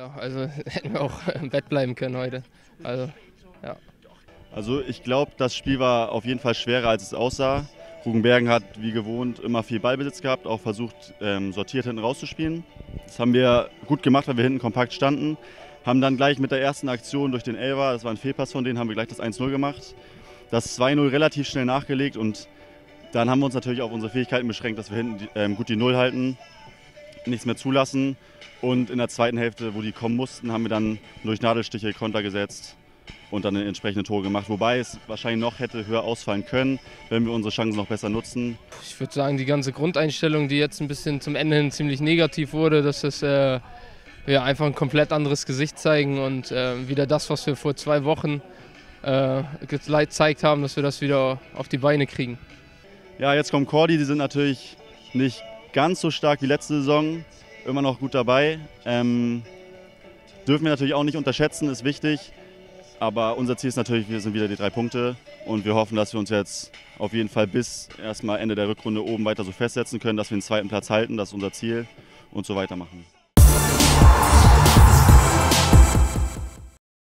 Ja, also hätten wir auch im Bett bleiben können heute. Also, ja. Also ich glaube, das Spiel war auf jeden Fall schwerer, als es aussah. Rugenbergen hat wie gewohnt immer viel Ballbesitz gehabt, auch versucht, sortiert hinten rauszuspielen. Das haben wir gut gemacht, weil wir hinten kompakt standen. Haben dann gleich mit der ersten Aktion durch den Elfer, das war ein Fehlpass von denen, haben wir gleich das 1-0 gemacht. Das 2-0 relativ schnell nachgelegt und dann haben wir uns natürlich auf unsere Fähigkeiten beschränkt, dass wir hinten gut die Null halten, nichts mehr zulassen. Und in der zweiten Hälfte, wo die kommen mussten, haben wir dann durch Nadelstiche Konter gesetzt und dann entsprechende Tore gemacht. Wobei es wahrscheinlich noch hätte höher ausfallen können, wenn wir unsere Chancen noch besser nutzen. Ich würde sagen, die ganze Grundeinstellung, die jetzt ein bisschen zum Ende hin ziemlich negativ wurde, dass das wir einfach ein komplett anderes Gesicht zeigen und wieder das, was wir vor 2 Wochen gezeigt haben, dass wir das wieder auf die Beine kriegen. Ja, jetzt kommt Cordy, die sind natürlich nicht ganz so stark wie letzte Saison, immer noch gut dabei. Dürfen wir natürlich auch nicht unterschätzen, ist wichtig. Aber unser Ziel ist natürlich, wir sind wieder die 3 Punkte und wir hoffen, dass wir uns jetzt auf jeden Fall bis erstmal Ende der Rückrunde oben weiter so festsetzen können, dass wir den 2. Platz halten, das ist unser Ziel und so weitermachen.